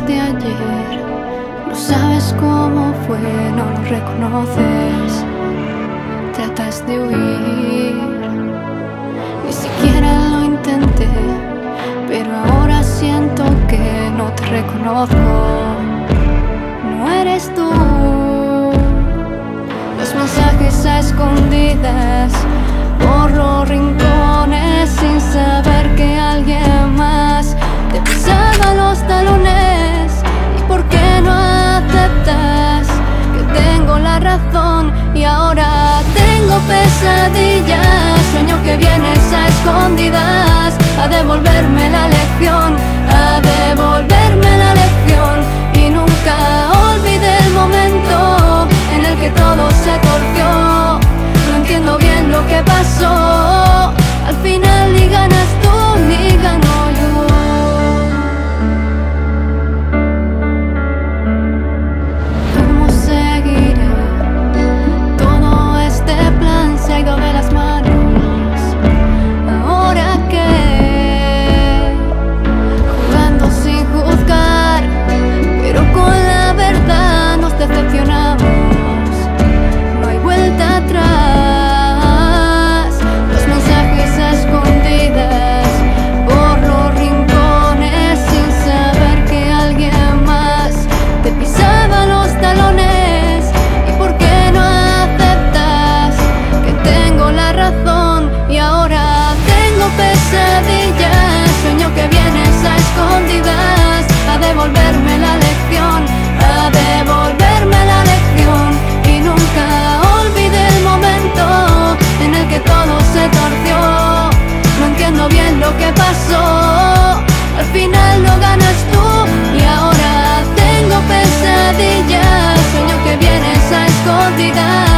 de ayer. No sabes cómo fue, no lo reconoces. Tratas de huir, ni siquiera lo intenté, pero ahora siento que no te reconozco. No eres tú. Los mensajes a escondidas por los rincones, sin saber que alguien más te pisaba los talones. ¿Y por qué no aceptas que tengo la razón? Y ahora tengo pesadillas, sueño que vienes a escondidas a devolverme la lección, a devolverme la lección. Y nunca olvidé el momento en el que todo se torció. No entiendo bien lo que pasó. Al final ni ganas tú ni gano yo. ¿Cómo seguiré? Todo este plan se ha ido de las manos. ¿Ahora qué? Jugando sin juzgar, pero con la verdad nos decepcionamos. No hay vuelta atrás. Los mensajes a escondidas por los rincones, sin saber que alguien más te pisaba los talones. ¿Y por qué no aceptas que tengo la razón? Y ahora tengo pesadillas, sueño que vienes a escondidas a devolverme la lección, a devolverme la lección. Y nunca olvidé el momento en el que todo se torció. No entiendo bien lo que pasó. Al final lo ganas tú. Y ahora tengo pesadillas, sueño que vienes a escondidas